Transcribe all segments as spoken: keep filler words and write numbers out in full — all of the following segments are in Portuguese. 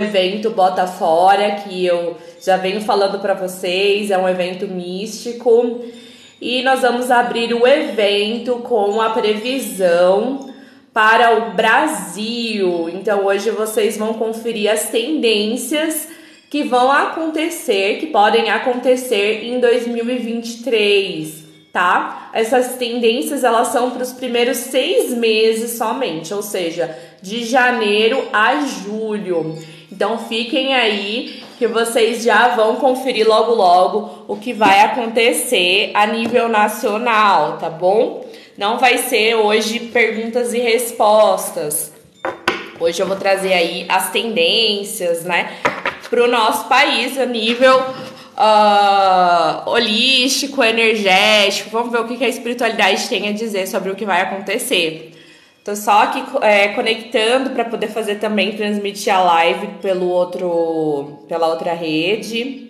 evento Bota Fora, que eu já venho falando para vocês, é um evento místico. E nós vamos abrir o evento com a previsão para o Brasil. Então hoje vocês vão conferir as tendências que vão acontecer, que podem acontecer em dois mil e vinte e três, tá? Essas tendências, elas são para os primeiros seis meses somente, ou seja, de janeiro a julho. Então fiquem aí que vocês já vão conferir logo logo o que vai acontecer a nível nacional, tá bom? Não vai ser hoje perguntas e respostas. Hoje eu vou trazer aí as tendências, né, para o nosso país a nível uh, holístico, energético. Vamos ver o que a espiritualidade tem a dizer sobre o que vai acontecer. Tô só aqui é, conectando para poder fazer também, transmitir a live pelo outro, pela outra rede.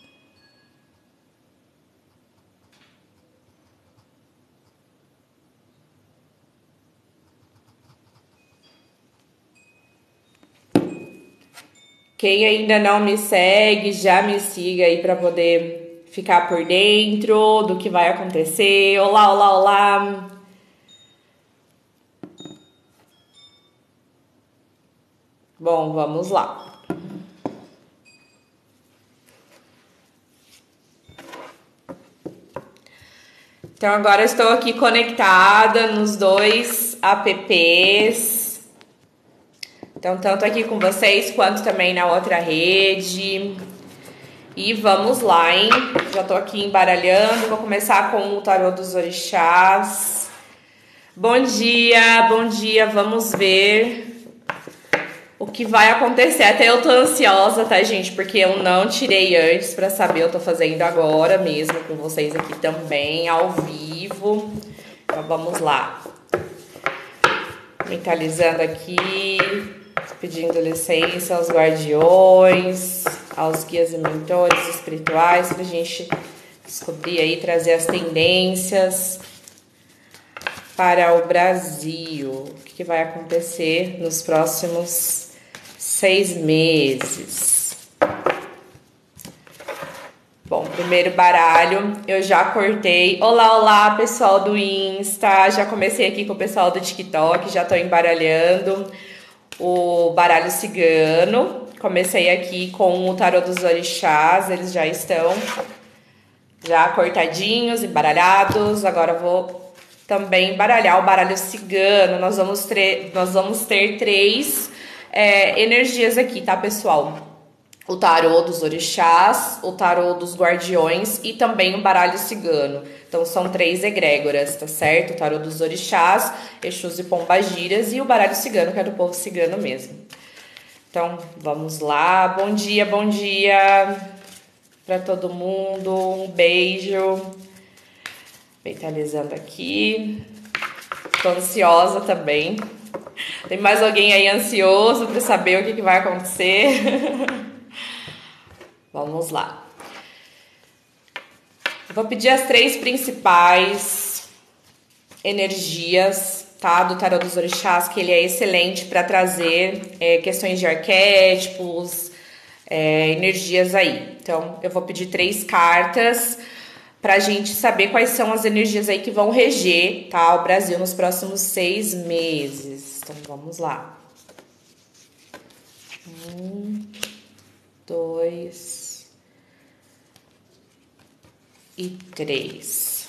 Quem ainda não me segue, já me siga aí para poder ficar por dentro do que vai acontecer. Olá, olá, olá! Bom, vamos lá. Então agora estou aqui conectada nos dois apps. Então tanto aqui com vocês quanto também na outra rede. E vamos lá, hein? Já tô aqui embaralhando. Vou começar com o tarô dos orixás. Bom dia, bom dia. Vamos ver o que vai acontecer. Até eu tô ansiosa, tá, gente? Porque eu não tirei antes pra saber. Eu tô fazendo agora mesmo com vocês aqui também, ao vivo. Então vamos lá. Mentalizando aqui, pedindo licença aos guardiões, aos guias e mentores espirituais, pra gente descobrir aí, trazer as tendências para o Brasil. O que vai acontecer nos próximos seis meses. Bom, primeiro baralho eu já cortei. Olá, olá, pessoal do Insta. Já comecei aqui com o pessoal do TikTok, já tô embaralhando o baralho cigano. Comecei aqui com o tarô dos orixás, eles já estão já cortadinhos, embaralhados. Agora eu vou também embaralhar o baralho cigano. Nós vamos, nós vamos ter três é, energias aqui, tá, pessoal? O tarô dos orixás, o tarô dos guardiões e também o baralho cigano. Então são três egrégoras, tá certo? O tarô dos orixás, Exus e Pombagiras, e o baralho cigano, que é do povo cigano mesmo. Então vamos lá. Bom dia, bom dia para todo mundo. Um beijo. Mentalizando aqui. Tô ansiosa também. Tem mais alguém aí ansioso para saber o que, que vai acontecer? Vamos lá. Eu vou pedir as três principais energias, tá, do tarô dos orixás, que ele é excelente para trazer é, questões de arquétipos, é, energias aí. Então, eu vou pedir três cartas pra gente saber quais são as energias aí que vão reger, tá, o Brasil nos próximos seis meses. Então, vamos lá. Um, dois e três.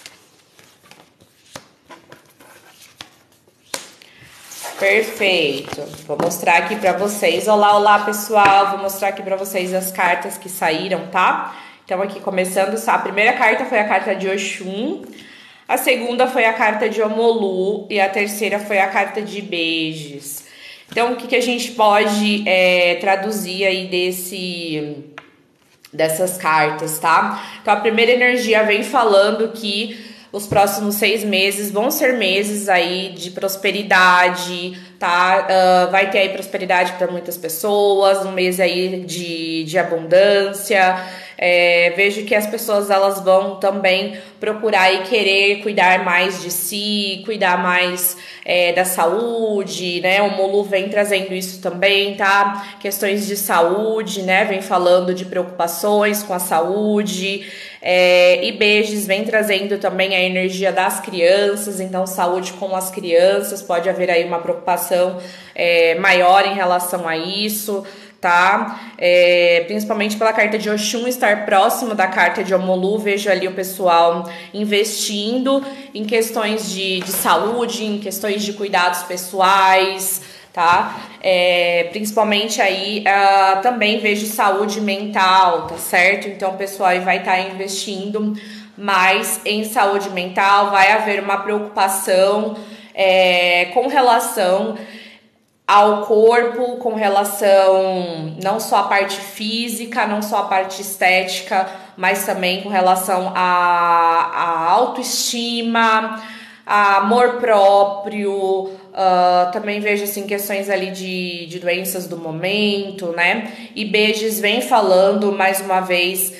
Perfeito. Vou mostrar aqui pra vocês. Olá, olá, pessoal. Vou mostrar aqui pra vocês as cartas que saíram, tá? Então, aqui começando, a primeira carta foi a carta de Oxum, a segunda foi a carta de Omolu e a terceira foi a carta de Beges. Então, o que, que a gente pode é, traduzir aí desse, dessas cartas, tá? Então, a primeira energia vem falando que os próximos seis meses vão ser meses aí de prosperidade, tá? Uh, vai ter aí prosperidade para muitas pessoas, um mês aí de, de abundância. É, vejo que as pessoas elas vão também procurar e querer cuidar mais de si, cuidar mais é, da saúde, né? O Molu vem trazendo isso também, tá? Questões de saúde, né? Vem falando de preocupações com a saúde. É, e Beges vem trazendo também a energia das crianças, então saúde com as crianças, pode haver aí uma preocupação é, maior em relação a isso, tá? É, principalmente pela carta de Oxum estar próximo da carta de Omolu, vejo ali o pessoal investindo em questões de, de saúde, em questões de cuidados pessoais, tá? É, principalmente aí uh, também vejo saúde mental, tá certo? Então o pessoal aí vai estar tá investindo mais em saúde mental, vai haver uma preocupação é, com relação ao corpo, com relação não só à parte física, não só à parte estética, mas também com relação à, à autoestima, a amor próprio, uh, também vejo assim questões ali de, de doenças do momento, né? E Beges vem falando mais uma vez,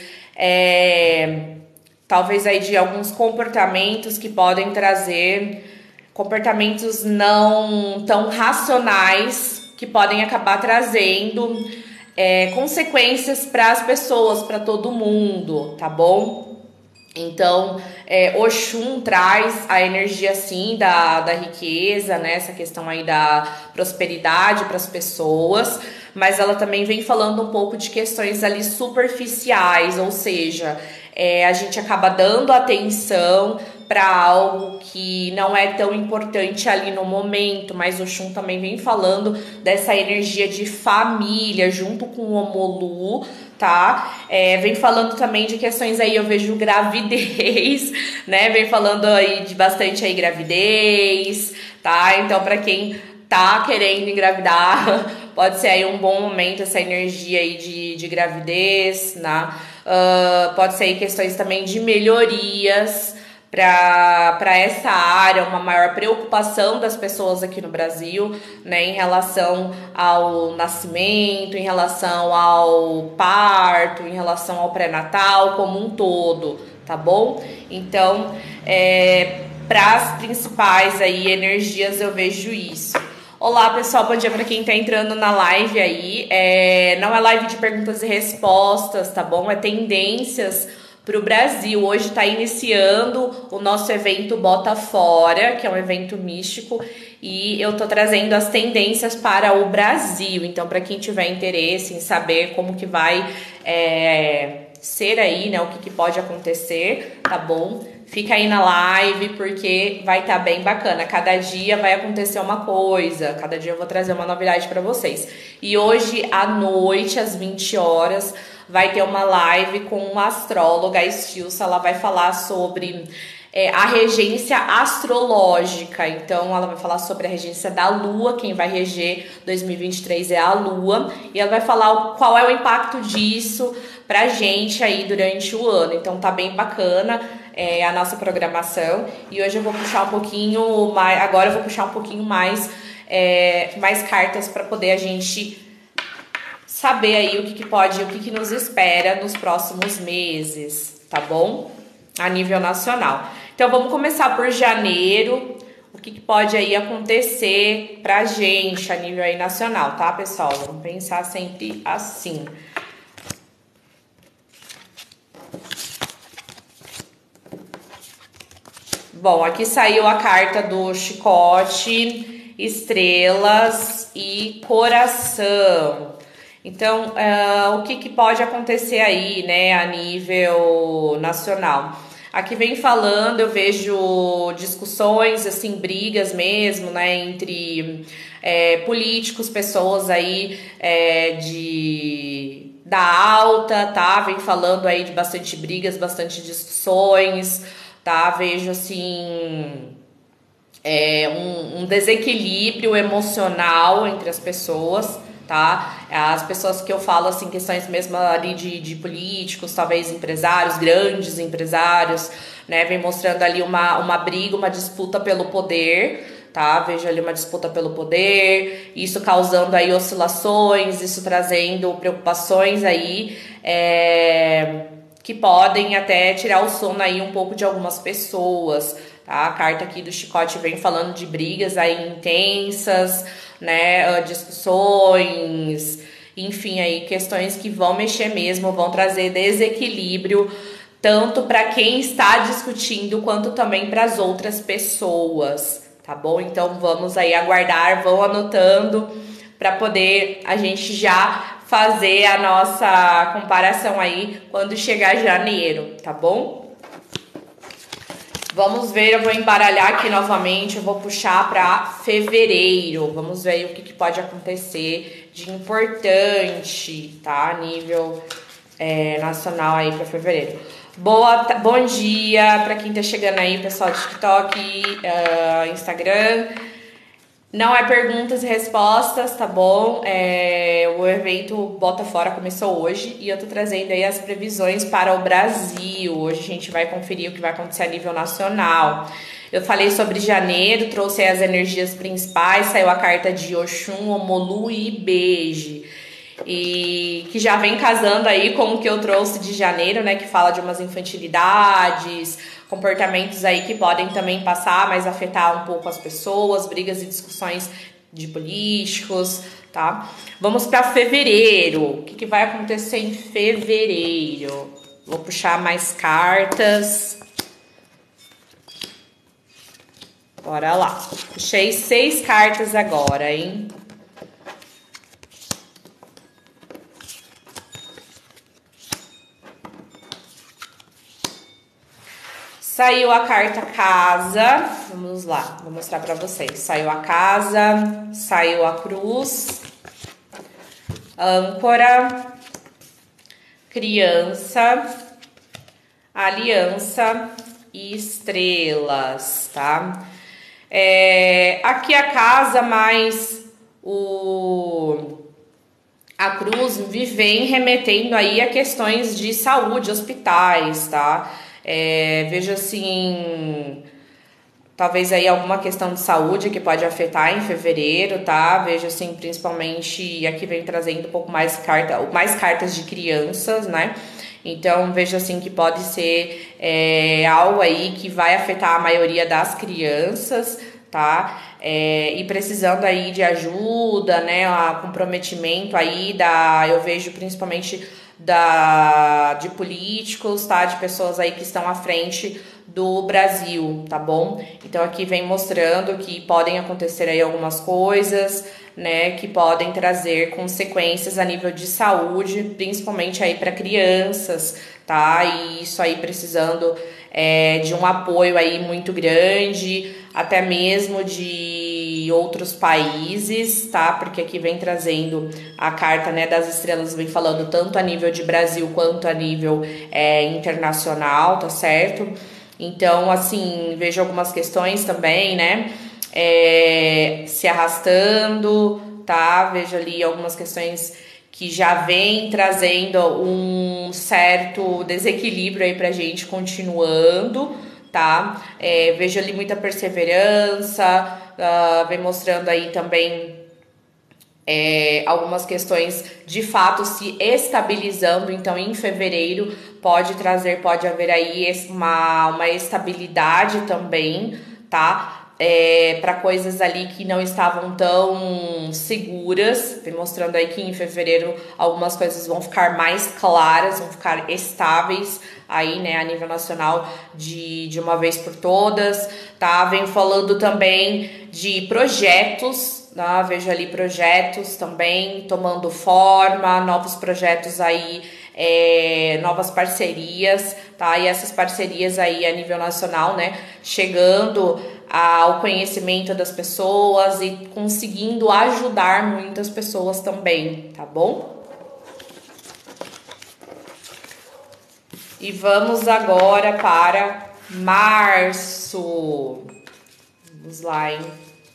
é, talvez aí de alguns comportamentos que podem trazer comportamentos não tão racionais, que podem acabar trazendo é, consequências para as pessoas, para todo mundo, tá bom? Então, é, Oxum traz a energia, assim, da, da riqueza, né? Essa questão aí da prosperidade para as pessoas, mas ela também vem falando um pouco de questões ali superficiais, ou seja, é, a gente acaba dando atenção para algo que não é tão importante ali no momento, mas o Oxum também vem falando dessa energia de família junto com o Omolu, tá? É, vem falando também de questões aí, eu vejo gravidez, né? Vem falando aí de bastante aí gravidez, tá? Então, para quem tá querendo engravidar, pode ser aí um bom momento essa energia aí de, de gravidez, né? Uh, pode ser aí questões também de melhorias para essa área, uma maior preocupação das pessoas aqui no Brasil, né, em relação ao nascimento, em relação ao parto, em relação ao pré-natal como um todo, tá bom? Então, é, para as principais aí energias eu vejo isso. Olá pessoal, bom dia para quem tá entrando na live aí, é, não é live de perguntas e respostas, tá bom? É tendências para o Brasil. Hoje está iniciando o nosso evento Bota Fora, que é um evento místico, e eu tô trazendo as tendências para o Brasil. Então, para quem tiver interesse em saber como que vai é, ser aí, né, o que, que pode acontecer, tá bom? Fica aí na live, porque vai estar tá bem bacana. Cada dia vai acontecer uma coisa, cada dia eu vou trazer uma novidade para vocês. E hoje à noite, às vinte horas, vai ter uma live com uma astróloga, a Estilsa. Ela vai falar sobre é, a regência astrológica. Então, ela vai falar sobre a regência da Lua. Quem vai reger dois mil e vinte e três é a Lua. E ela vai falar qual é o impacto disso pra gente aí durante o ano. Então, tá bem bacana é, a nossa programação. E hoje eu vou puxar um pouquinho mais... Agora eu vou puxar um pouquinho mais, é, mais cartas para poder a gente saber aí o que, que pode, o que, que nos espera nos próximos meses, tá bom? A nível nacional. Então vamos começar por janeiro, o que, que pode aí acontecer pra gente a nível aí nacional, tá, pessoal? Vamos pensar sempre assim. Bom, aqui saiu a carta do chicote, estrelas e coração. Então, uh, o que, que pode acontecer aí, né, a nível nacional? Aqui vem falando, eu vejo discussões, assim, brigas mesmo, né, entre é, políticos, pessoas aí é, de, da alta, tá? Vem falando aí de bastante brigas, bastante discussões, tá? Vejo, assim... É, um, um desequilíbrio emocional entre as pessoas, tá? As pessoas que eu falo, assim, questões mesmo ali de, de políticos, talvez empresários, grandes empresários, né? Vem mostrando ali uma, uma briga, uma disputa pelo poder, tá? Vejo ali uma disputa pelo poder, isso causando aí oscilações, isso trazendo preocupações aí, é... que podem até tirar o sono aí um pouco de algumas pessoas, tá? A carta aqui do chicote vem falando de brigas aí intensas, né? Discussões, enfim, aí questões que vão mexer mesmo, vão trazer desequilíbrio tanto para quem está discutindo quanto também para as outras pessoas, tá bom? Então vamos aí aguardar, vão anotando para poder a gente já fazer a nossa comparação aí quando chegar janeiro, tá bom? Vamos ver, eu vou embaralhar aqui novamente, eu vou puxar para fevereiro. Vamos ver o que, que pode acontecer de importante, tá? A nível é, nacional aí para fevereiro. Boa, bom dia para quem tá chegando aí, pessoal do TikTok, uh, Instagram. Não é perguntas e respostas, tá bom? É, o evento Bota Fora começou hoje e eu tô trazendo aí as previsões para o Brasil. Hoje a gente vai conferir o que vai acontecer a nível nacional. Eu falei sobre janeiro, trouxe aí as energias principais, saiu a carta de Oxum, Omolu e Ibeje. E que já vem casando aí com o que eu trouxe de janeiro, né? Que fala de umas infantilidades, comportamentos aí que podem também passar, mas afetar um pouco as pessoas, brigas e discussões de políticos, tá? Vamos para fevereiro. O que, que vai acontecer em fevereiro? Vou puxar mais cartas. Bora lá. Puxei seis cartas agora, hein? Saiu a carta casa, vamos lá, vou mostrar pra vocês. Saiu a casa, saiu a cruz, âncora, criança, aliança e estrelas, tá? É, aqui a casa mais o... a cruz vem remetendo aí a questões de saúde, hospitais, tá? É, vejo assim, talvez aí alguma questão de saúde que pode afetar em fevereiro, tá? Vejo assim, principalmente, aqui vem trazendo um pouco mais, carta, mais cartas de crianças, né? Então, vejo assim que pode ser é, algo aí que vai afetar a maioria das crianças, tá? É, e precisando aí de ajuda, né? A comprometimento aí da, eu vejo principalmente da, de políticos, tá? De pessoas aí que estão à frente do Brasil, tá bom? Então aqui vem mostrando que podem acontecer aí algumas coisas, né, que podem trazer consequências a nível de saúde, principalmente aí para crianças, tá? E isso aí precisando é, de um apoio aí muito grande, até mesmo de outros países, tá? Porque aqui vem trazendo a carta, né, das estrelas, vem falando tanto a nível de Brasil quanto a nível é, internacional, tá certo? Então, assim, vejo algumas questões também, né, é, se arrastando, tá? Vejo ali algumas questões que já vem trazendo um certo desequilíbrio aí pra gente continuando, tá? É, vejo ali muita perseverança, uh, vem mostrando aí também é, algumas questões de fato se estabilizando, então em fevereiro pode trazer, pode haver aí uma, uma estabilidade também, tá? É, para coisas ali que não estavam tão seguras, vem mostrando aí que em fevereiro algumas coisas vão ficar mais claras, vão ficar estáveis aí, né, a nível nacional de, de uma vez por todas, tá? Vem falando também de projetos, tá? Vejo ali projetos também tomando forma, novos projetos aí, é, novas parcerias, tá? E essas parcerias aí a nível nacional, né, chegando ao conhecimento das pessoas e conseguindo ajudar muitas pessoas também, tá bom? E vamos agora para março. Vamos lá, hein?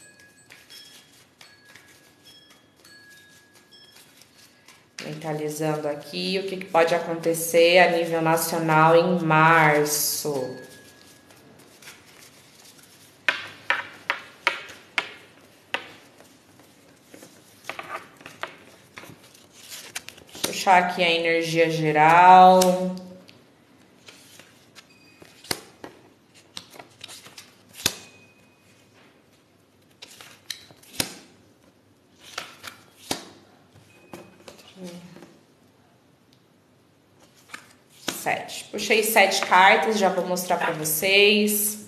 Mentalizando aqui o que pode acontecer a nível nacional em março. Puxar aqui a energia geral. sete. Puxei sete cartas, já vou mostrar pra vocês.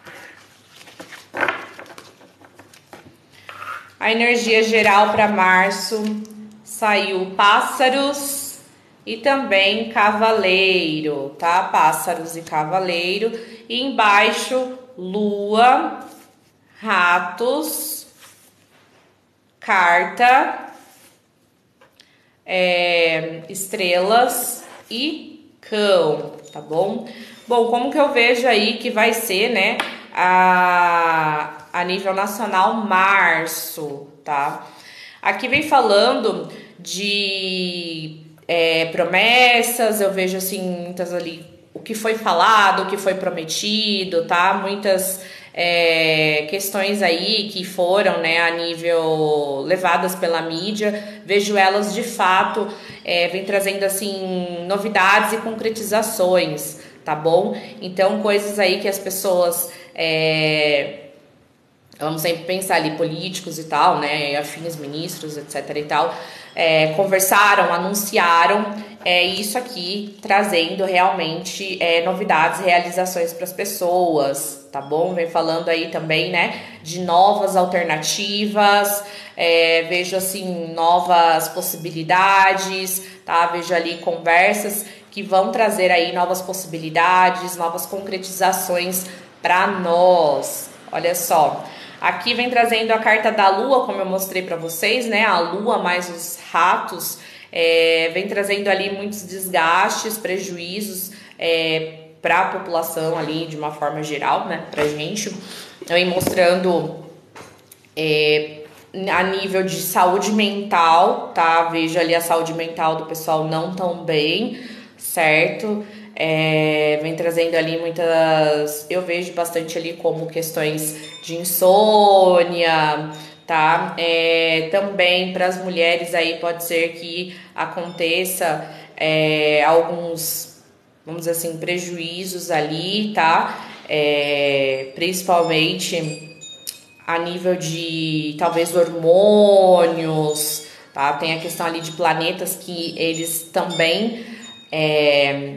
A energia geral para março saiu pássaros e também cavaleiro, tá? Pássaros e cavaleiro. E embaixo, lua, ratos, carta, é, estrelas e cão, tá bom? Bom, como que eu vejo aí que vai ser, né, a, a nível nacional março, tá? Aqui vem falando de é, promessas, eu vejo assim, muitas ali, o que foi falado, o que foi prometido, tá? Muitas é, questões aí que foram, né, a nível levadas pela mídia, vejo elas de fato, é, vem trazendo assim, novidades e concretizações, tá bom? Então, coisas aí que as pessoas, é, vamos sempre pensar ali, políticos e tal, né, afins, ministros, etc e tal, é, conversaram, anunciaram, é isso aqui trazendo realmente é, novidades, realizações para as pessoas, tá bom? Vem falando aí também, né, de novas alternativas, é, vejo assim, novas possibilidades, tá? Vejo ali conversas que vão trazer aí novas possibilidades, novas concretizações para nós. Olha só, aqui vem trazendo a carta da lua, como eu mostrei para vocês, né? A lua mais os ratos, é, vem trazendo ali muitos desgastes, prejuízos é, para a população ali de uma forma geral, né? Pra gente, vem mostrando é, a nível de saúde mental, tá? Vejo ali a saúde mental do pessoal não tão bem, certo? É, vem trazendo ali muitas, eu vejo bastante ali como questões de insônia, tá? É, também para as mulheres aí pode ser que aconteça é, alguns, vamos dizer assim, prejuízos ali, tá? É, principalmente a nível de talvez hormônios, tá? Tem a questão ali de planetas que eles também é,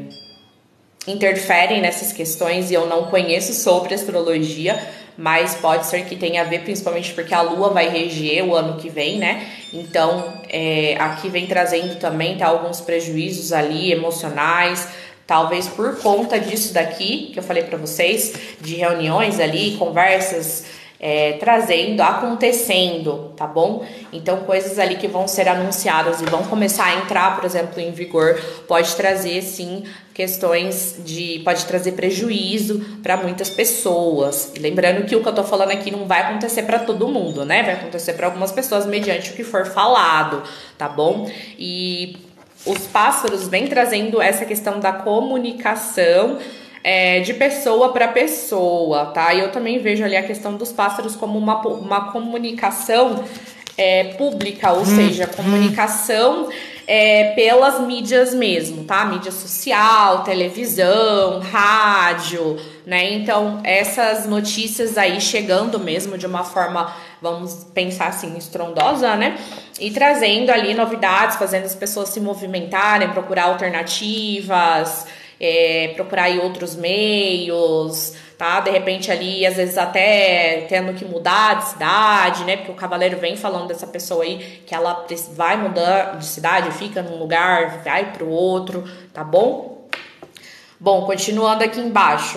interferem nessas questões e eu não conheço sobre astrologia, mas pode ser que tenha a ver, principalmente porque a lua vai reger o ano que vem, né? Então, é, aqui vem trazendo também, tá, alguns prejuízos ali emocionais, talvez por conta disso daqui, que eu falei pra vocês, de reuniões ali, conversas, É, trazendo, acontecendo, tá bom? Então, coisas ali que vão ser anunciadas e vão começar a entrar, por exemplo, em vigor, pode trazer, sim, questões de... pode trazer prejuízo para muitas pessoas. E lembrando que o que eu tô falando aqui não vai acontecer para todo mundo, né? Vai acontecer para algumas pessoas mediante o que for falado, tá bom? E os pássaros vêm trazendo essa questão da comunicação, É, de pessoa para pessoa, tá? E eu também vejo ali a questão dos pássaros como uma, uma comunicação é, pública, ou seja, comunicação é, pelas mídias mesmo, tá? Mídia social, televisão, rádio, né? Então, essas notícias aí chegando mesmo de uma forma, vamos pensar assim, estrondosa, né? E trazendo ali novidades, fazendo as pessoas se movimentarem, procurar alternativas, É, procurar aí outros meios, tá? De repente ali, às vezes até tendo que mudar de cidade, né? Porque o cavaleiro vem falando dessa pessoa aí que ela vai mudar de cidade, fica num lugar, vai pro outro, tá bom? Bom, continuando aqui embaixo,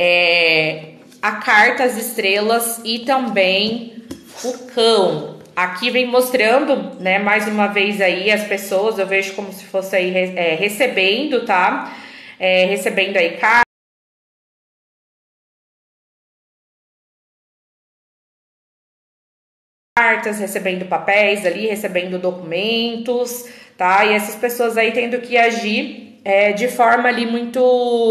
é, a carta, as estrelas e também o cão. Aqui vem mostrando, né, mais uma vez aí as pessoas, eu vejo como se fosse aí é, recebendo, tá? É, recebendo aí cartas, recebendo papéis ali, recebendo documentos, tá? E essas pessoas aí tendo que agir é, de forma ali muito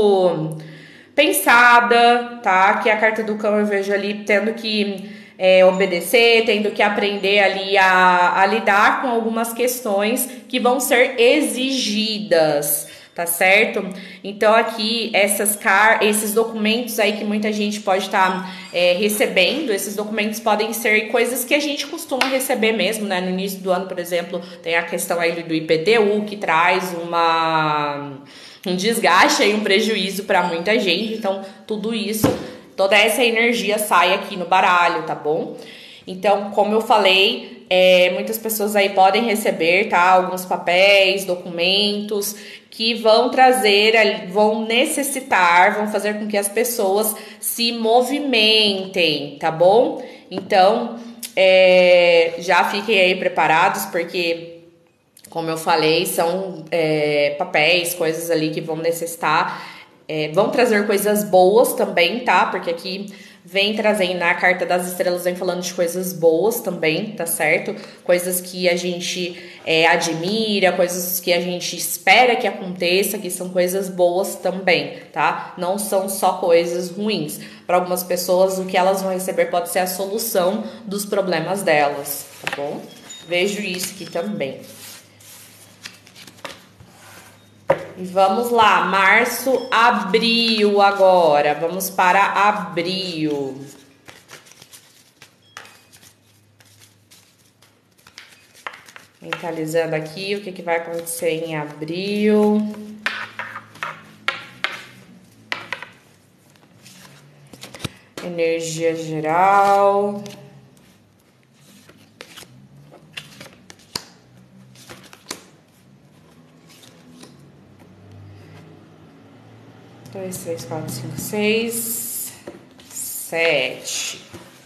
pensada, tá? Que a carta do cão eu vejo ali tendo que é, obedecer, tendo que aprender ali a, a lidar com algumas questões que vão ser exigidas, tá certo? Então aqui essas car esses documentos aí que muita gente pode estar tá, é, recebendo, esses documentos podem ser coisas que a gente costuma receber mesmo, né? No início do ano, por exemplo, tem a questão aí do I P T U que traz uma um desgaste aí, um prejuízo para muita gente. Então, tudo isso, toda essa energia sai aqui no baralho, tá bom? Então, como eu falei, é, muitas pessoas aí podem receber, tá? Alguns papéis, documentos que vão trazer, vão necessitar, vão fazer com que as pessoas se movimentem, tá bom? Então, é, já fiquem aí preparados, porque, como eu falei, são é, papéis, coisas ali que vão necessitar, é, vão trazer coisas boas também, tá? Porque aqui vem trazendo, na carta das estrelas, vem falando de coisas boas também, tá certo? Coisas que a gente é, admira, coisas que a gente espera que aconteça, que são coisas boas também, tá? Não são só coisas ruins. Para algumas pessoas, o que elas vão receber pode ser a solução dos problemas delas, tá bom? Vejo isso aqui também. E vamos lá, março, abril agora. Vamos para abril. Mentalizando aqui o que, que vai acontecer em abril. Energia geral. Dois, três, quatro, cinco, seis, sete.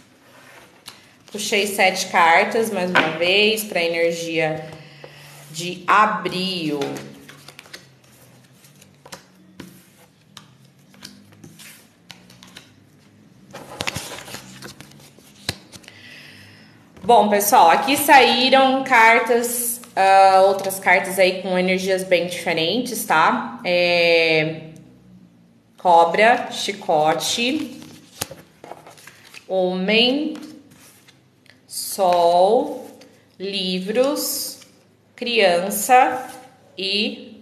Puxei sete cartas mais uma vez para a energia de abril. Bom, pessoal, aqui saíram cartas, uh, outras cartas aí com energias bem diferentes, tá? É... Cobra, chicote, homem, sol, livros, criança e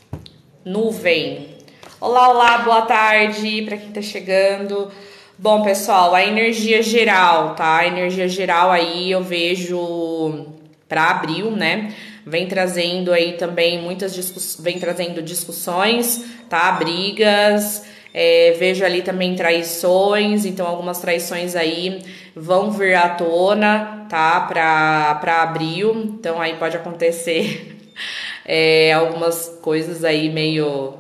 nuvem. Olá, olá, boa tarde para quem tá chegando. Bom, pessoal, a energia geral, tá? A energia geral aí eu vejo para abril, né? Vem trazendo aí também muitas discussões, vem trazendo discussões, tá? Brigas, é, vejo ali também traições, então algumas traições aí vão vir à tona, tá? Pra, pra abril, então aí pode acontecer é, algumas coisas aí meio...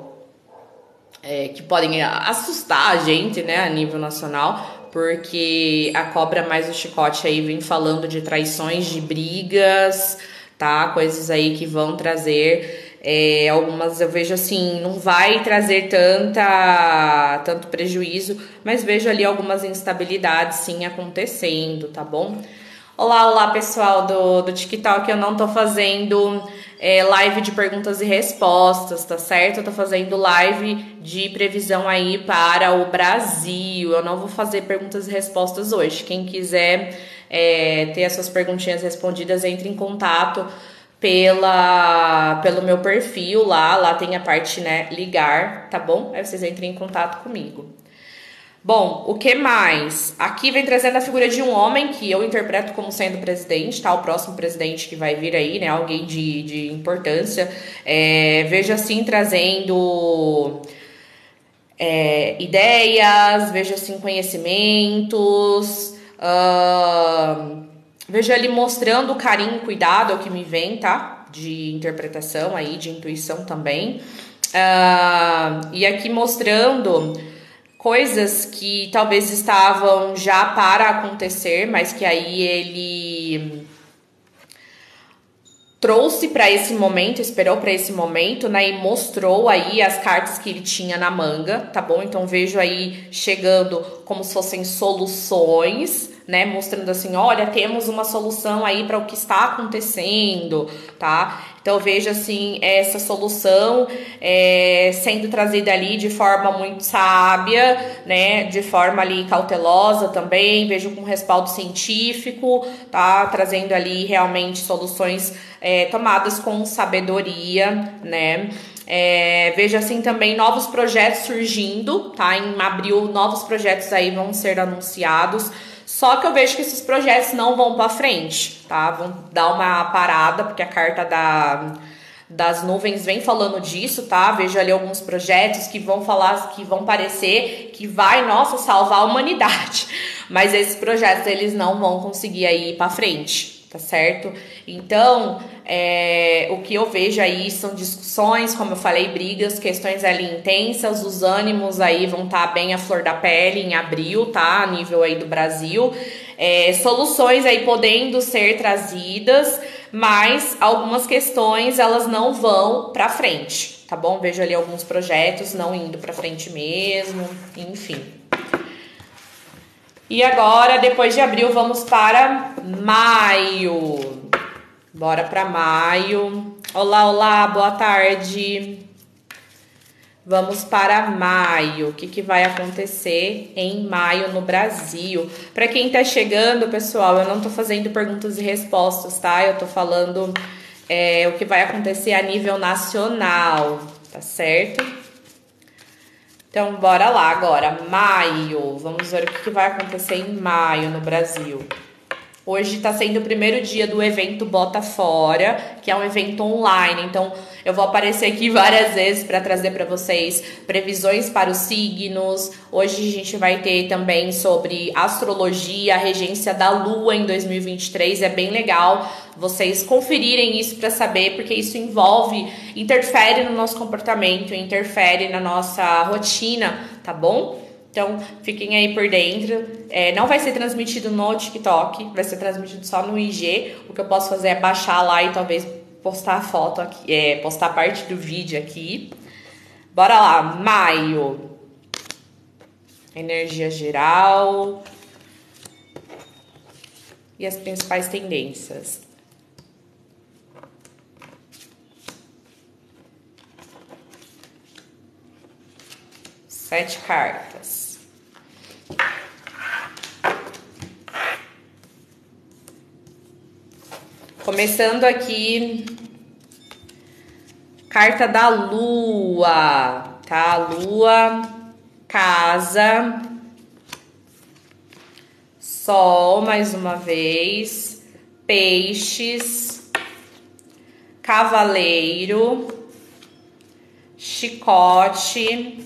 É, que podem assustar a gente, né, a nível nacional, porque a cobra mais o chicote aí vem falando de traições, de brigas, tá? Coisas aí que vão trazer, é, algumas eu vejo assim, não vai trazer tanta, tanto prejuízo, mas vejo ali algumas instabilidades sim acontecendo, tá bom? Olá, olá pessoal do, do TikTok, eu não tô fazendo é, live de perguntas e respostas, tá certo? Eu tô fazendo live de previsão aí para o Brasil, eu não vou fazer perguntas e respostas hoje. Quem quiser é, ter as suas perguntinhas respondidas, entre em contato pela, pelo meu perfil lá, lá tem a parte, né, ligar, tá bom? Aí vocês entrem em contato comigo. Bom, o que mais? Aqui vem trazendo a figura de um homem que eu interpreto como sendo presidente, tá? O próximo presidente que vai vir aí, né? Alguém de, de importância. É, vejo assim trazendo é, ideias, vejo assim conhecimentos. Uh, vejo ele mostrando carinho e cuidado, é o que me vem, tá? De interpretação aí, de intuição também. Uh, e aqui mostrando... coisas que talvez estavam já para acontecer, mas que aí ele trouxe para esse momento, esperou para esse momento, né, e mostrou aí as cartas que ele tinha na manga, tá bom? Então vejo aí chegando como se fossem soluções, né, mostrando assim, olha, temos uma solução aí para o que está acontecendo, tá? Então eu vejo assim essa solução é, sendo trazida ali de forma muito sábia, né, de forma ali cautelosa também, vejo com respaldo científico, tá? Trazendo ali realmente soluções é, tomadas com sabedoria, né? É, vejo assim também novos projetos surgindo, tá? Em abril novos projetos aí vão ser anunciados. Só que eu vejo que esses projetos não vão para frente, tá? Vão dar uma parada, porque a carta da, das nuvens vem falando disso, tá? Vejo ali alguns projetos que vão falar, que vão parecer que vai, nossa, salvar a humanidade. Mas esses projetos, eles não vão conseguir aí ir pra frente, tá certo? Então, é, o que eu vejo aí são discussões, como eu falei, brigas, questões ali intensas, os ânimos aí vão estar tá bem à flor da pele em abril, tá? A nível aí do Brasil. É, soluções aí podendo ser trazidas, mas algumas questões elas não vão pra frente, tá bom? Vejo ali alguns projetos não indo pra frente mesmo, enfim. E agora, depois de abril, vamos para maio. Bora para maio. Olá, olá, boa tarde. Vamos para maio. O que, que vai acontecer em maio no Brasil? Para quem tá chegando, pessoal, eu não tô fazendo perguntas e respostas, tá? Eu tô falando é, o que vai acontecer a nível nacional, tá certo? Então, bora lá agora. Maio. Vamos ver o que, que vai acontecer em maio no Brasil. Hoje está sendo o primeiro dia do evento Bota Fora, que é um evento online. Então, eu vou aparecer aqui várias vezes para trazer para vocês previsões para os signos. Hoje a gente vai ter também sobre astrologia, a regência da Lua em dois mil e vinte e três. É bem legal vocês conferirem isso para saber, porque isso envolve, interfere no nosso comportamento, interfere na nossa rotina, tá bom? Então, fiquem aí por dentro. É, não vai ser transmitido no TikTok, vai ser transmitido só no I G. O que eu posso fazer é baixar lá e talvez postar a foto aqui, é, postar parte do vídeo aqui. Bora lá, maio. Energia geral. E as principais tendências. Sete cartas. Começando aqui, carta da Lua, tá? Lua, casa, Sol mais uma vez, Peixes, Cavaleiro, Chicote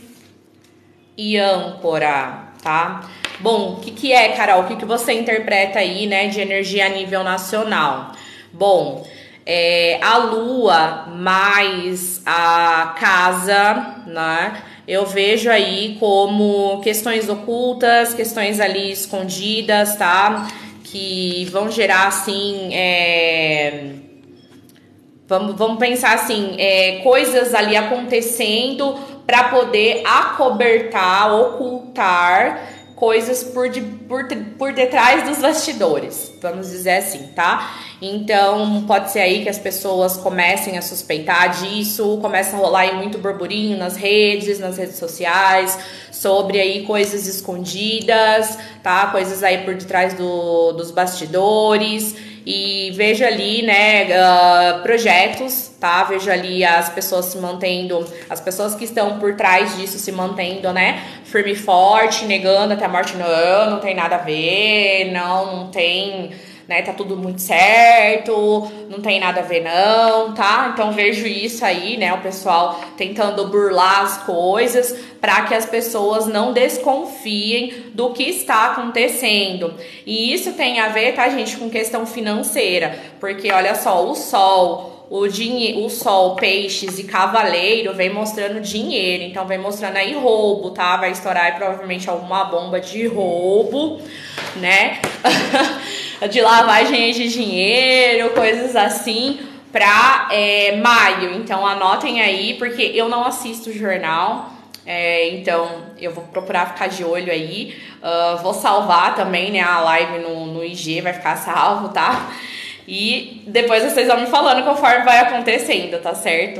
e Âncora, tá? Bom, o que que é, Carol? O que que você interpreta aí, né, de energia a nível nacional? Bom, é, a Lua mais a casa, né? Eu vejo aí como questões ocultas, questões ali escondidas, tá? Que vão gerar, assim, é... vamos, vamos pensar assim, é, coisas ali acontecendo para poder acobertar, ocultar coisas por, de, por, por detrás dos bastidores, vamos dizer assim, tá? Então, pode ser aí que as pessoas comecem a suspeitar disso, começa a rolar aí muito burburinho nas redes, nas redes sociais, sobre aí coisas escondidas, tá? Coisas aí por detrás do, dos bastidores. E vejo ali, né, uh, projetos, tá? Vejo ali as pessoas se mantendo, as pessoas que estão por trás disso se mantendo, né, firme e forte, negando até a morte. Não, não tem nada a ver, não, não tem, né, tá tudo muito certo, não tem nada a ver não, tá? Então vejo isso aí, né, o pessoal tentando burlar as coisas para que as pessoas não desconfiem do que está acontecendo. E isso tem a ver, tá, gente, com questão financeira, porque olha só, o Sol, o, dinhe o Sol, Peixes e Cavaleiro vem mostrando dinheiro, então vem mostrando aí roubo, tá? Vai estourar aí provavelmente alguma bomba de roubo, né? De lavagem de dinheiro, coisas assim, pra é, maio. Então anotem aí, porque eu não assisto jornal, é, então eu vou procurar ficar de olho aí. Uh, vou salvar também, né, a live no, no I G, vai ficar salvo, tá? E depois vocês vão me falando conforme vai acontecendo, tá certo?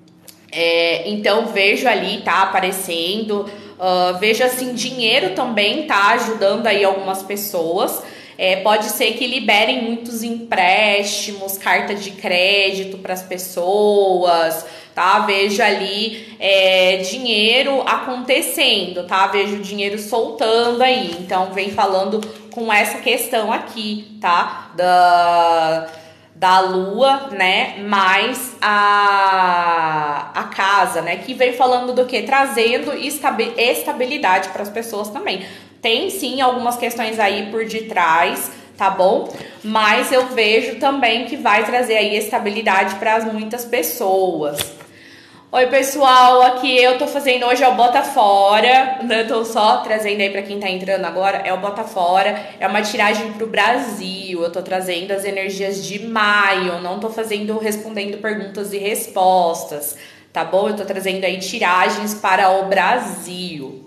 É, então vejo ali, tá aparecendo, uh, vejo assim, dinheiro também tá ajudando aí algumas pessoas. É, pode ser que liberem muitos empréstimos, carta de crédito para as pessoas, tá? Vejo ali é, dinheiro acontecendo, tá? Vejo dinheiro soltando aí. Então, vem falando com essa questão aqui, tá? Da, da lua, né, mais a, a casa, né, que vem falando do que? Trazendo estabi estabilidade para as pessoas também. Tem sim algumas questões aí por detrás, tá bom? Mas eu vejo também que vai trazer aí estabilidade para muitas pessoas. Oi pessoal, aqui eu tô fazendo hoje é o Bota Fora, eu tô só trazendo aí pra quem tá entrando agora, é o Bota Fora, é uma tiragem pro Brasil, eu tô trazendo as energias de maio, não tô fazendo, respondendo perguntas e respostas, tá bom? Eu tô trazendo aí tiragens para o Brasil.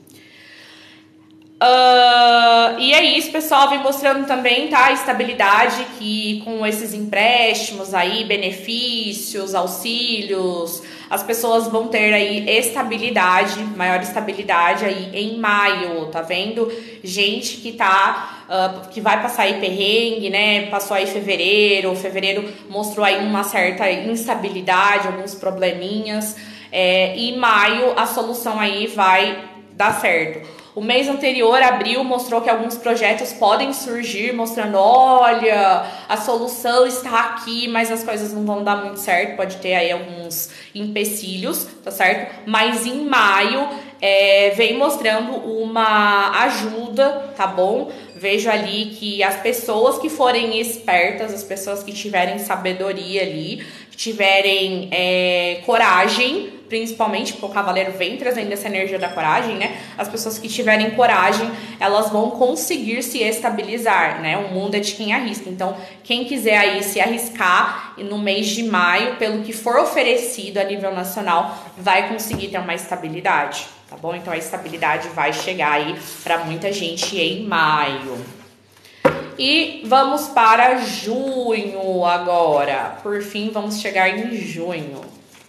Uh, e é isso, pessoal, vem mostrando também, tá, a estabilidade que com esses empréstimos aí, benefícios, auxílios, as pessoas vão ter aí estabilidade, maior estabilidade aí em maio, tá vendo? Gente que tá, uh, que vai passar aí perrengue, né, passou aí fevereiro, fevereiro mostrou aí uma certa instabilidade, alguns probleminhas, é, e maio a solução aí vai dar certo. O mês anterior, abril, mostrou que alguns projetos podem surgir, mostrando, olha, a solução está aqui, mas as coisas não vão dar muito certo, pode ter aí alguns empecilhos, tá certo? Mas em maio, é, vem mostrando uma ajuda, tá bom? Vejo ali que as pessoas que forem espertas, as pessoas que tiverem sabedoria ali, que tiverem é, coragem, principalmente porque o cavaleiro vem trazendo essa energia da coragem, né? As pessoas que tiverem coragem, elas vão conseguir se estabilizar, né? O mundo é de quem arrisca. Então, quem quiser aí se arriscar no mês de maio, pelo que for oferecido a nível nacional, vai conseguir ter uma estabilidade, tá bom? Então, a estabilidade vai chegar aí para muita gente em maio. E vamos para junho agora. Por fim, vamos chegar em junho.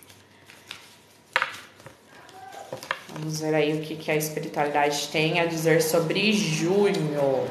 Vamos ver aí o que, que a espiritualidade tem a dizer sobre junho.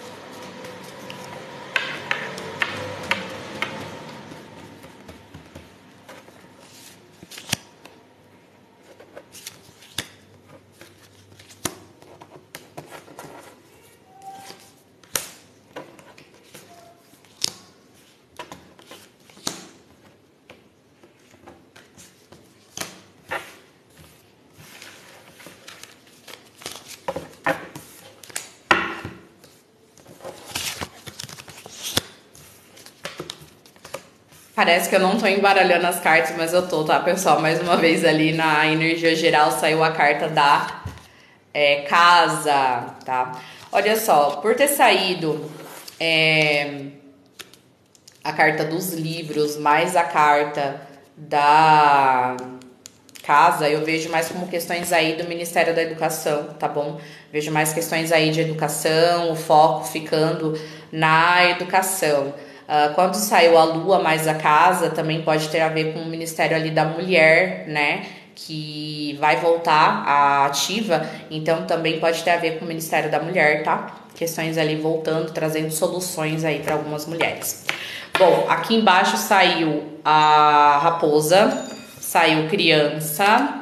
Parece que eu não tô embaralhando as cartas, mas eu tô, tá, pessoal? Mais uma vez ali na energia geral saiu a carta da é, casa, tá? Olha só, por ter saído é, a carta dos livros mais a carta da casa, eu vejo mais como questões aí do Ministério da Educação, tá bom? Vejo mais questões aí de educação, o foco ficando na educação. Uh, quando saiu a lua mais a casa, também pode ter a ver com o Ministério ali da Mulher, né? Que vai voltar à ativa, então também pode ter a ver com o Ministério da Mulher, tá? Questões ali voltando, trazendo soluções aí para algumas mulheres. Bom, aqui embaixo saiu a raposa, saiu criança,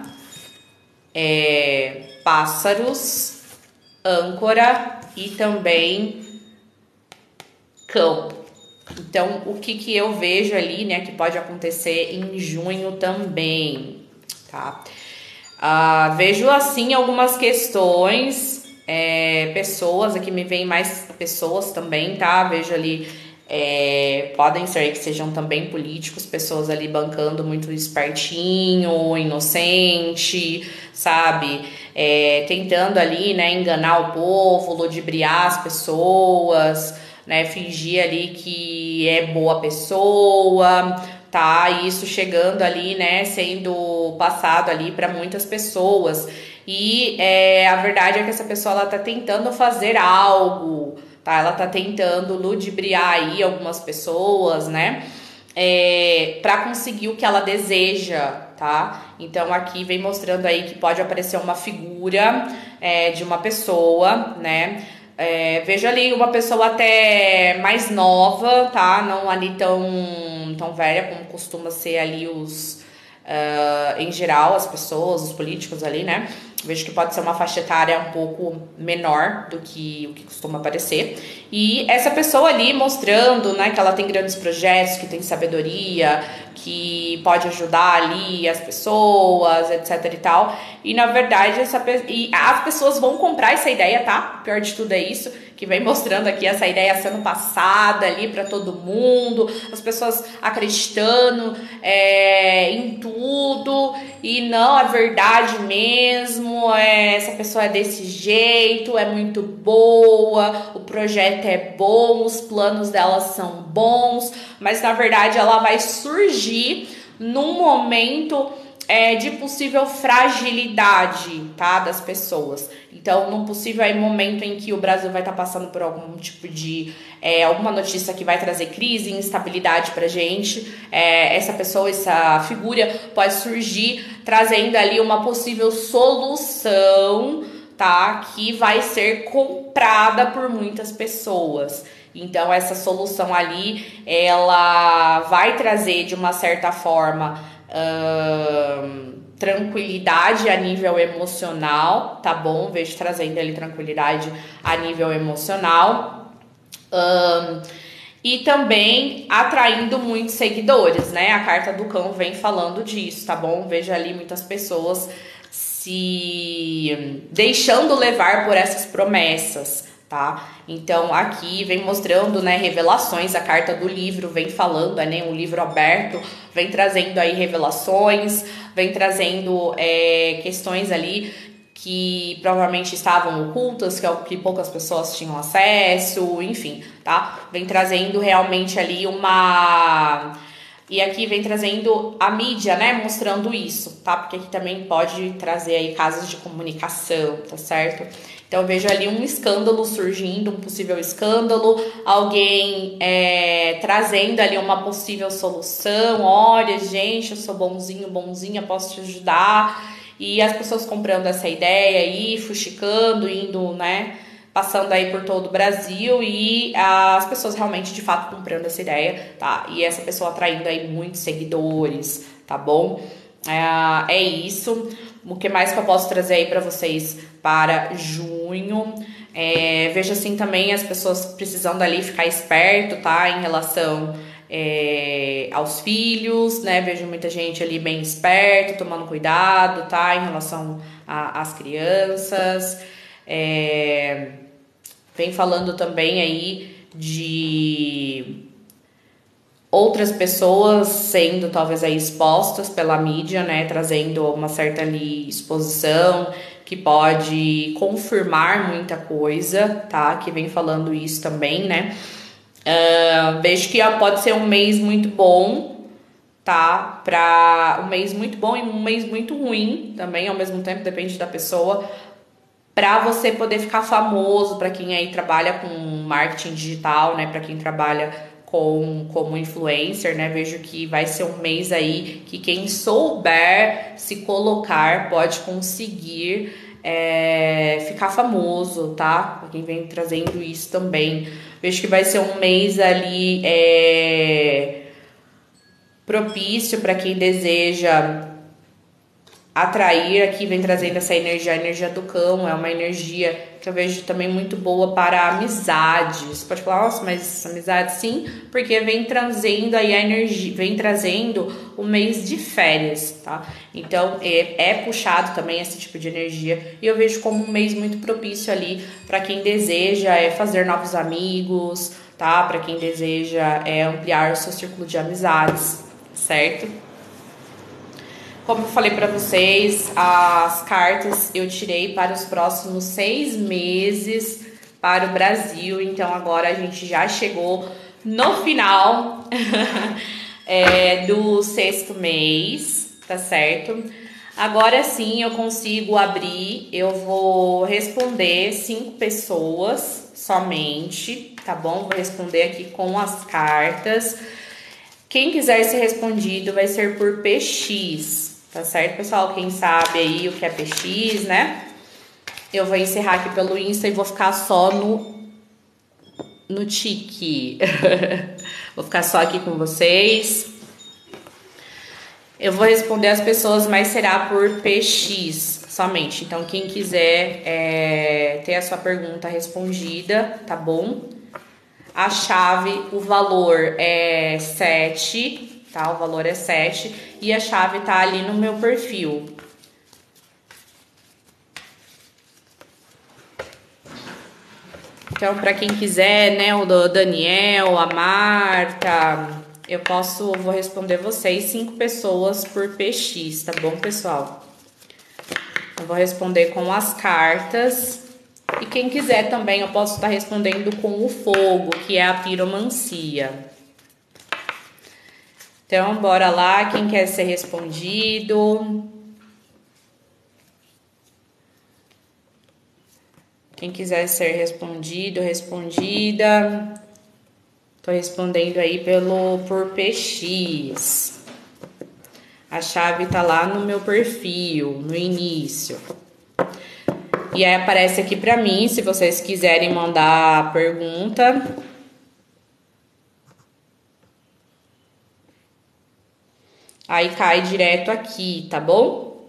é, pássaros, âncora e também cão. Então, o que que eu vejo ali, né, que pode acontecer em junho também, tá? Ah, vejo, assim, algumas questões, é, pessoas, aqui me vem mais pessoas também, tá? Vejo ali, é, podem ser que sejam também políticos, pessoas ali bancando muito espertinho, inocente, sabe? É, tentando ali, né, enganar o povo, ludibriar as pessoas, né, fingir ali que é boa pessoa, tá? Isso chegando ali, né, sendo passado ali para muitas pessoas. E é, a verdade é que essa pessoa ela tá tentando fazer algo, tá? Ela tá tentando ludibriar aí algumas pessoas, né? É, para conseguir o que ela deseja, tá? Então aqui vem mostrando aí que pode aparecer uma figura é, de uma pessoa, né? É, vejo ali uma pessoa até mais nova, tá? Não ali tão, tão velha como costuma ser ali os uh, em geral, as pessoas, os políticos ali, né? Vejo que pode ser uma faixa etária um pouco menor do que o que costuma aparecer. E essa pessoa ali mostrando, né, que ela tem grandes projetos, que tem sabedoria, que pode ajudar ali as pessoas, etc e tal. E na verdade, essa pe- e as pessoas vão comprar essa ideia, tá? O pior de tudo é isso, que vem mostrando aqui essa ideia sendo passada ali para todo mundo, as pessoas acreditando é, em tudo, e não, é verdade mesmo, é, essa pessoa é desse jeito, é muito boa, o projeto é bom, os planos dela são bons, mas na verdade ela vai surgir num momento é, de possível fragilidade, tá, das pessoas. Então, num possível aí, momento em que o Brasil vai estar tá passando por algum tipo de é, alguma notícia que vai trazer crise, instabilidade pra gente, é, essa pessoa, essa figura pode surgir trazendo ali uma possível solução, tá, que vai ser comprada por muitas pessoas. Então, essa solução ali, ela vai trazer de uma certa forma Uh, tranquilidade a nível emocional, tá bom? Vejo trazendo ali tranquilidade a nível emocional uh, e também atraindo muitos seguidores, né? A carta do cão vem falando disso, tá bom? Vejo ali muitas pessoas se deixando levar por essas promessas, tá? Então aqui vem mostrando, né, revelações, a carta do livro vem falando, é, né, um livro aberto, vem trazendo aí revelações, vem trazendo é, questões ali que provavelmente estavam ocultas, que, que poucas pessoas tinham acesso, enfim, tá? Vem trazendo realmente ali uma... E aqui vem trazendo a mídia, né, mostrando isso, tá? Porque aqui também pode trazer aí casos de comunicação, tá certo? Então eu vejo ali um escândalo surgindo, um possível escândalo, alguém é, trazendo ali uma possível solução. Olha, gente, eu sou bonzinho, bonzinha, posso te ajudar. E as pessoas comprando essa ideia aí, fuxicando, indo, né, passando aí por todo o Brasil, e as pessoas realmente, de fato, comprando essa ideia, tá? E essa pessoa atraindo aí muitos seguidores, tá bom? É, é isso. O que mais que eu posso trazer aí pra vocês para junho? É, vejo assim também as pessoas precisando ali ficar esperto, tá? Em relação é, aos filhos, né? Vejo muita gente ali bem esperto, tomando cuidado, tá? Em relação às crianças. É, vem falando também aí de outras pessoas sendo talvez aí expostas pela mídia, né, trazendo uma certa ali exposição que pode confirmar muita coisa, tá, que vem falando isso também, né. Uh, vejo que pode ser um mês muito bom, tá, pra um mês muito bom e um mês muito ruim também, ao mesmo tempo, depende da pessoa, para você poder ficar famoso, para quem aí trabalha com marketing digital, né, para quem trabalha com, como influencer, né, vejo que vai ser um mês aí que quem souber se colocar pode conseguir é, ficar famoso, tá? Pra quem vem trazendo isso também. Vejo que vai ser um mês ali é, propício para quem deseja atrair. Aqui vem trazendo essa energia, a energia do cão, é uma energia que eu vejo também muito boa para amizades. Você pode falar, nossa, mas amizade sim, porque vem trazendo aí a energia, vem trazendo o mês de férias, tá? Então é, é puxado também esse tipo de energia, e eu vejo como um mês muito propício ali para quem deseja é, fazer novos amigos, tá? Para quem deseja é, ampliar o seu círculo de amizades, certo? Como eu falei para vocês, as cartas eu tirei para os próximos seis meses para o Brasil. Então agora a gente já chegou no final é, do sexto mês, tá certo? Agora sim eu consigo abrir, eu vou responder cinco pessoas somente, tá bom? Vou responder aqui com as cartas. Quem quiser ser respondido vai ser por P X. Tá certo, pessoal? Quem sabe aí o que é P X, né? Eu vou encerrar aqui pelo Insta e vou ficar só no, no tique. Vou ficar só aqui com vocês. Eu vou responder as pessoas, mas será por P X somente. Então, quem quiser é, ter a sua pergunta respondida, tá bom? A chave, o valor é sete, tá? O valor é sete e a chave tá ali no meu perfil. Então, para quem quiser, né, o do Daniel, a Marta, eu posso, vou responder vocês, cinco pessoas por P X, tá bom, pessoal? Eu vou responder com as cartas. E quem quiser também, eu posso estar respondendo com o fogo, que é a piromancia. Então, bora lá, quem quer ser respondido. Quem quiser ser respondido, respondida. Tô respondendo aí pelo, por P X. A chave tá lá no meu perfil, no início. E aí aparece aqui pra mim, se vocês quiserem mandar a pergunta. Aí cai direto aqui, tá bom?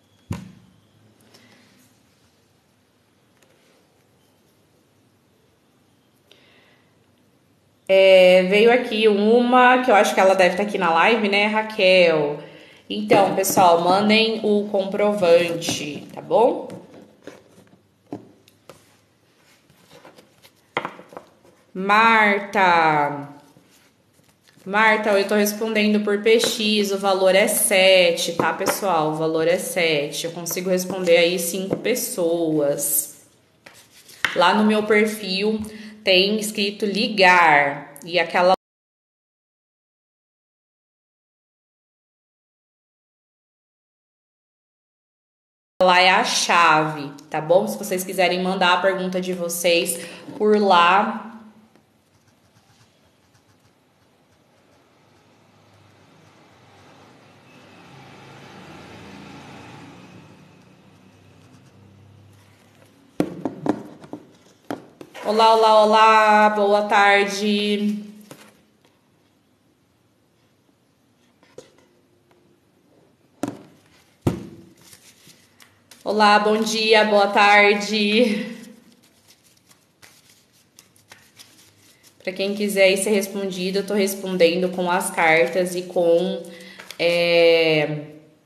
É, veio aqui uma, que eu acho que ela deve estar aqui na live, né, Raquel? Então, pessoal, mandem o comprovante, tá bom? Marta, Marta, eu tô respondendo por P X, o valor é sete, tá, pessoal? O valor é sete, eu consigo responder aí cinco pessoas. Lá no meu perfil tem escrito ligar, e aquela lá é a chave, tá bom? Se vocês quiserem mandar a pergunta de vocês por lá. Olá, olá, olá, boa tarde. Olá, bom dia, boa tarde. Para quem quiser ir ser respondido, eu tô respondendo com as cartas e com é,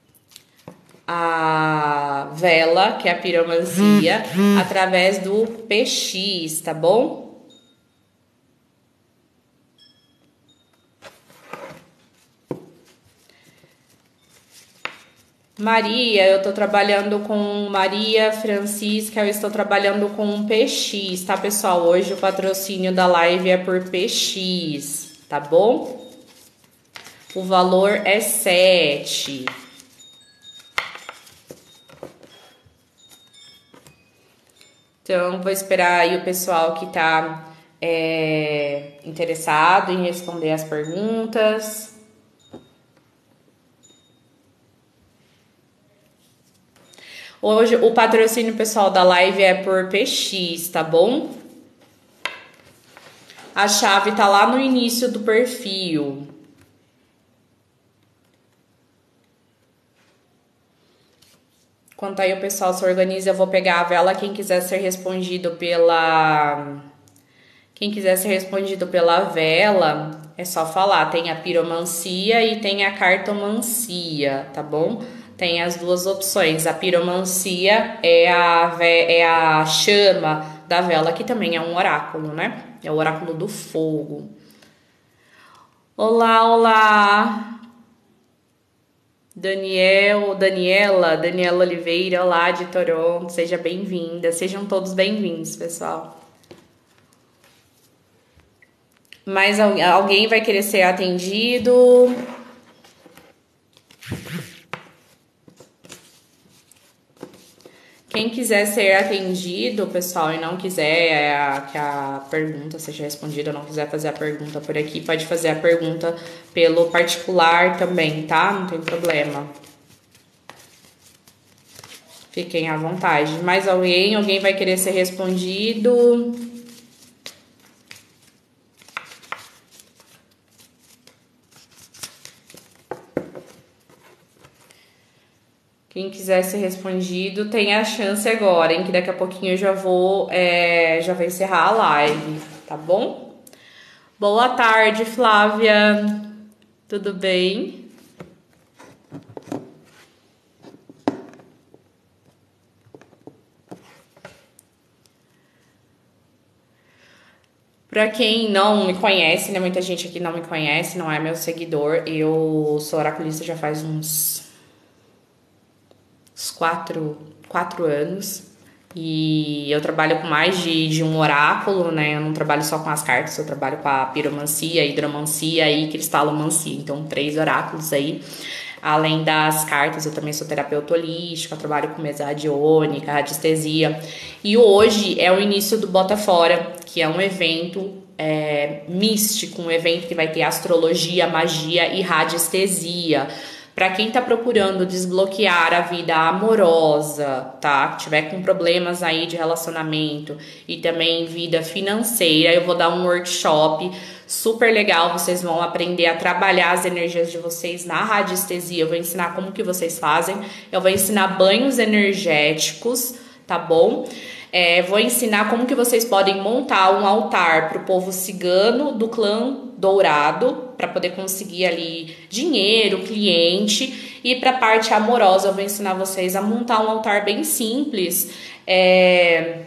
a vela, que é a piromancia, através do P X, tá bom? Maria, eu tô trabalhando com Maria Francisca, eu estou trabalhando com um P X, tá, pessoal? Hoje o patrocínio da live é por P X, tá bom? O valor é sete. Então, vou esperar aí o pessoal que tá é, interessado em responder as perguntas. Hoje o patrocínio pessoal da live é por P X, tá bom? A chave tá lá no início do perfil. Enquanto aí o pessoal se organiza, eu vou pegar a vela. Quem quiser ser respondido pela... Quem quiser ser respondido pela vela, é só falar. Tem a piromancia e tem a cartomancia, tá bom? Tem as duas opções. A piromancia é a, é a chama da vela, que também é um oráculo, né? É o oráculo do fogo. Olá, olá! Daniel, Daniela, Daniela Oliveira, olá de Toronto, seja bem-vinda. Sejam todos bem-vindos, pessoal. Mais alguém vai querer ser atendido? Quem quiser ser atendido, pessoal, e não quiser que a pergunta seja respondida, não quiser fazer a pergunta por aqui, pode fazer a pergunta pelo particular também, tá? Não tem problema. Fiquem à vontade. Mais alguém? Alguém vai querer ser respondido? Quem quiser ser respondido tem a chance agora, hein? Que daqui a pouquinho eu já vou, é, já vou encerrar a live, tá bom? Boa tarde, Flávia. Tudo bem? Pra quem não me conhece, né? Muita gente aqui não me conhece, não é meu seguidor. Eu sou oraculista já faz uns, uns quatro, quatro anos. E eu trabalho com mais de, de um oráculo, né? Eu não trabalho só com as cartas, eu trabalho com a piromancia, hidromancia e cristalomancia. Então, três oráculos aí. Além das cartas, eu também sou terapeuta holística, eu trabalho com mesa radiônica, radiestesia. E hoje é o início do Bota Fora, que é um evento é, místico, um evento que vai ter astrologia, magia e radiestesia. Para quem tá procurando desbloquear a vida amorosa, tá? Que tiver com problemas aí de relacionamento e também vida financeira, eu vou dar um workshop super legal. Vocês vão aprender a trabalhar as energias de vocês na radiestesia. Eu vou ensinar como que vocês fazem. Eu vou ensinar banhos energéticos, tá bom? É, vou ensinar como que vocês podem montar um altar para o povo cigano do clã dourado, para poder conseguir ali dinheiro, cliente. E para a parte amorosa, eu vou ensinar vocês a montar um altar bem simples, é,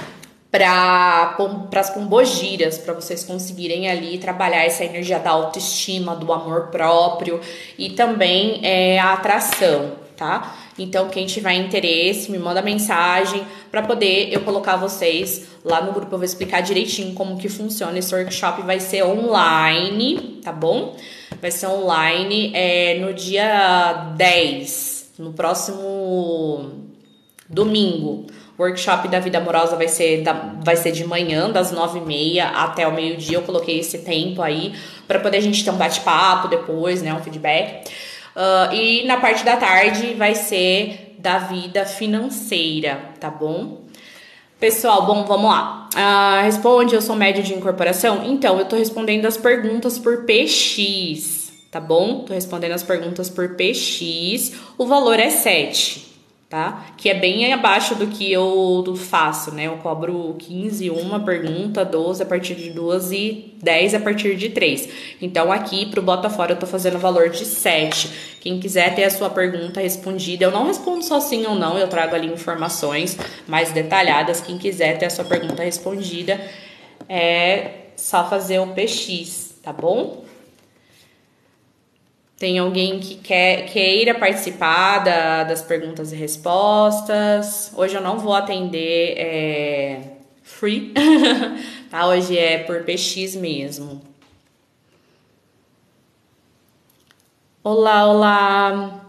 para as pombogiras, para vocês conseguirem ali trabalhar essa energia da autoestima, do amor próprio e também é, a atração, tá? Então, quem tiver interesse, me manda mensagem para poder eu colocar vocês lá no grupo. Eu vou explicar direitinho como que funciona. Esse workshop vai ser online, tá bom? Vai ser online é, no dia dez, no próximo domingo. O workshop da vida amorosa vai ser, da, vai ser de manhã, das nove e meia até o meio-dia. Eu coloquei esse tempo aí para poder a gente ter um bate-papo depois, né? Um feedback. Uh, e na parte da tarde vai ser da vida financeira, tá bom? Pessoal, bom, vamos lá. Uh, responde, eu sou médio de incorporação? Então, eu tô respondendo as perguntas por P X, tá bom? Tô respondendo as perguntas por P X. O valor é sete, tá? Que é bem abaixo do que eu faço, né? Eu cobro quinze uma pergunta, doze a partir de duas e dez a partir de três. Então, aqui pro Bota Fora eu tô fazendo o valor de sete. Quem quiser ter a sua pergunta respondida, eu não respondo só sim ou não, eu trago ali informações mais detalhadas. Quem quiser ter a sua pergunta respondida, é só fazer o P X, tá bom? Tem alguém que quer, queira participar da, das perguntas e respostas? Hoje eu não vou atender é, free, tá? Hoje é por P X mesmo. Olá, olá!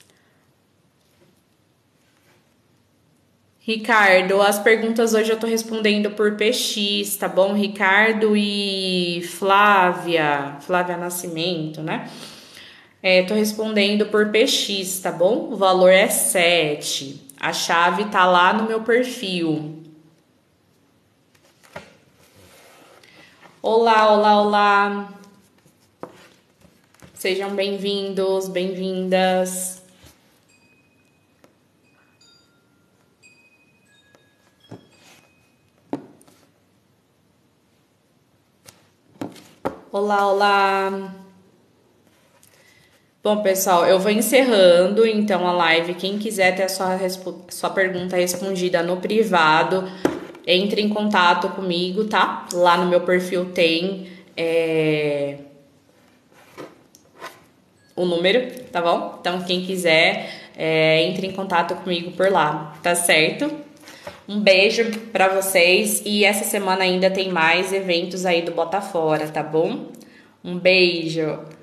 Ricardo, as perguntas hoje eu tô respondendo por P X, tá bom? Ricardo e Flávia, Flávia Nascimento, né? É, tô respondendo por P X, tá bom? O valor é sete. A chave tá lá no meu perfil. Olá, olá, olá. Sejam bem-vindos, bem-vindas. Olá, olá. Bom, pessoal, eu vou encerrando então a live. Quem quiser ter a sua, sua pergunta respondida no privado, entre em contato comigo, tá? Lá no meu perfil tem é, o número, tá bom? Então, quem quiser, é, entre em contato comigo por lá, tá certo? Um beijo pra vocês e essa semana ainda tem mais eventos aí do Bota Fora, tá bom? Um beijo!